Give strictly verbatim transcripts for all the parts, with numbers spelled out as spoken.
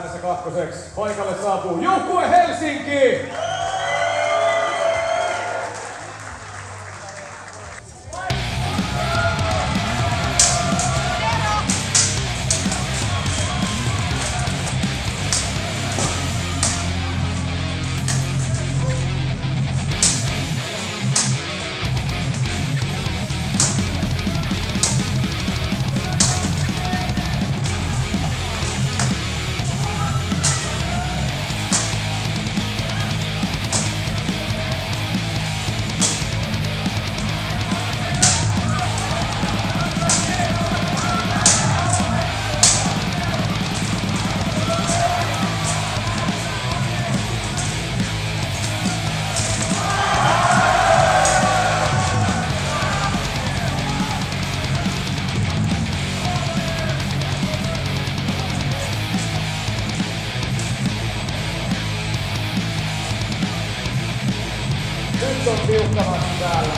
vaiheessa kakkoseksi. Paikalle saapuu joukkue Helsinki! Nyt on tiukkamasti täällä.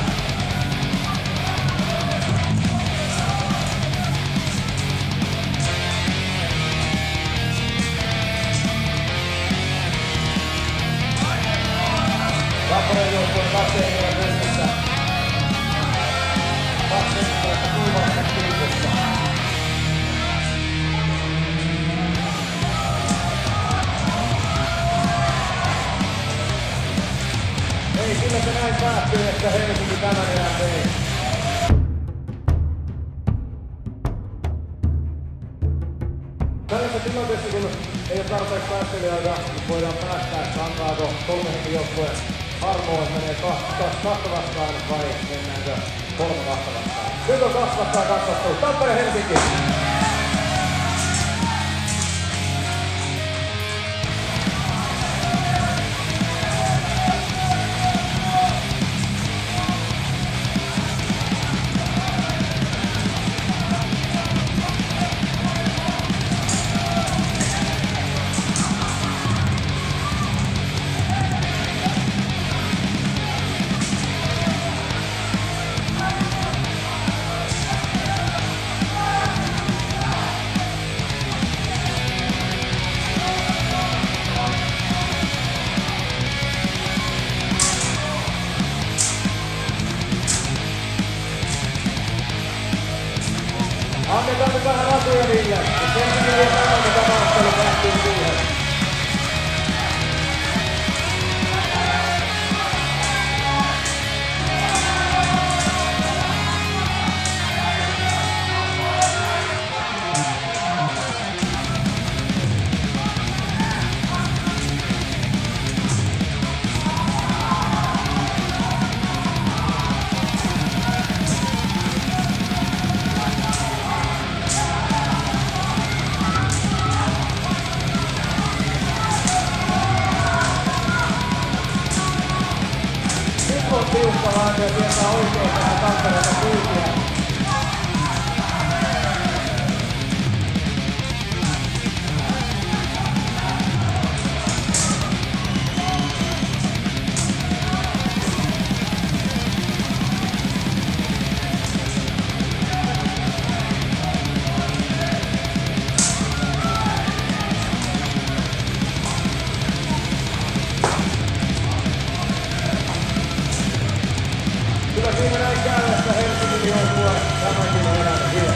Rapporeen joukkueen kaksi henkilöä pestissä. Kaksi henkilöä kuivasta kiitossa. Ei, kyllä se näin päättyy, että Helsinki tämän erään vei. Tällaisessa tilanteessa, kun ei ole tarpeeksi taistelijoita, niin voidaan päästää, kantaako kolme henki joukkueen armoon, menee kahta vastaan vai mennäänkö kolme kahta vastaan. Nyt on kaksi vastaan katsottu. Tampere Helsinki! Annetaan nyt vähän ratuja niille. Helsinki vie tämän, mitä maattelu päättyy siihen. On tiukka laatu ja sieltä oikein tähän Tampereelta kyytiä. Kyllä siinä näin käy, että Helsingin joukkue tämänkin on elänyt vielä.